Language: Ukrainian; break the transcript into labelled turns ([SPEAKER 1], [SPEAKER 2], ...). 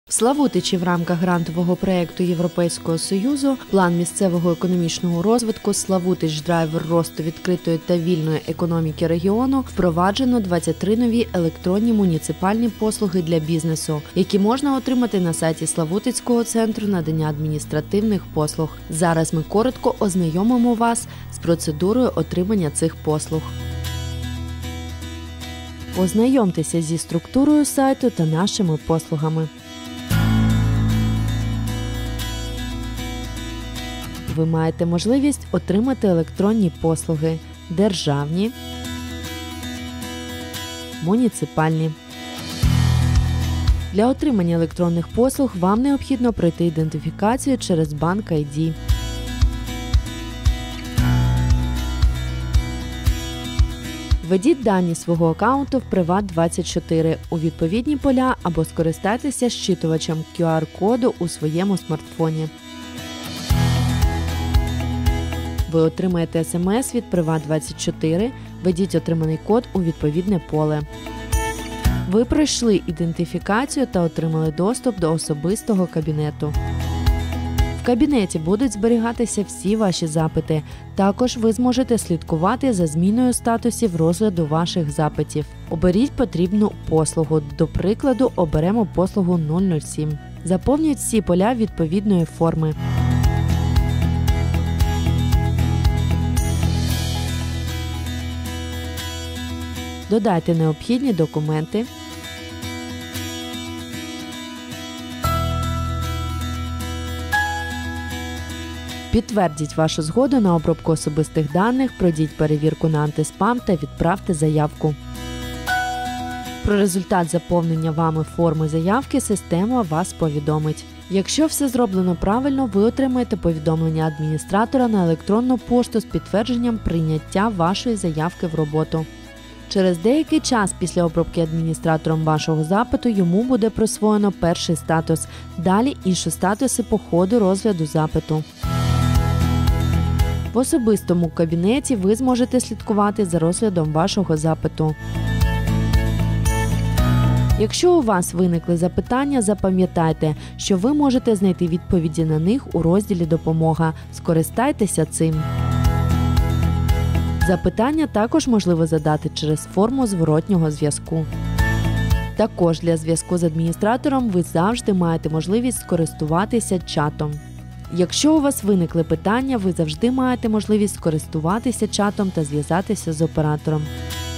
[SPEAKER 1] В Славутичі в рамках грантового проєкту Європейського Союзу «План місцевого економічного розвитку Славутич – драйвер росту відкритої та вільної економіки регіону» впроваджено 23 нові електронні муніципальні послуги для бізнесу, які можна отримати на сайті Славутицького центру надання адміністративних послуг. Зараз ми коротко ознайомимо вас з процедурою отримання цих послуг. Ознайомтеся зі структурою сайту та нашими послугами. Ви маєте можливість отримати електронні послуги – державні, муніципальні. Для отримання електронних послуг вам необхідно пройти ідентифікацію через Банк ID. Введіть дані свого аккаунту в Приват24 у відповідні поля або скористайтеся зчитувачем QR-коду у своєму смартфоні. Ви отримаєте СМС від Приват24, введіть отриманий код у відповідне поле. Ви пройшли ідентифікацію та отримали доступ до особистого кабінету. В кабінеті будуть зберігатися всі ваші запити. Також ви зможете слідкувати за зміною статусів розгляду ваших запитів. Оберіть потрібну послугу. До прикладу, оберемо послугу 007. Заповніть всі поля відповідної форми. Додайте необхідні документи. Підтвердіть вашу згоду на обробку особистих даних, пройдіть перевірку на антиспам та відправте заявку. Про результат заповнення вами форми заявки система вас повідомить. Якщо все зроблено правильно, ви отримаєте повідомлення адміністратора на електронну пошту з підтвердженням прийняття вашої заявки в роботу. Через деякий час після обробки адміністратором вашого запиту йому буде присвоєно перший статус, далі інші статуси по ходу розгляду запиту. В особистому кабінеті ви зможете слідкувати за розглядом вашого запиту. Якщо у вас виникли запитання, запам'ятайте, що ви можете знайти відповіді на них у розділі «Допомога». Скористайтеся цим. Запитання також можливо задати через форму зворотнього зв'язку. Також для зв'язку з адміністратором ви завжди маєте можливість скористуватися чатом. Якщо у вас виникли питання, ви завжди маєте можливість скористуватися чатом та зв'язатися з оператором.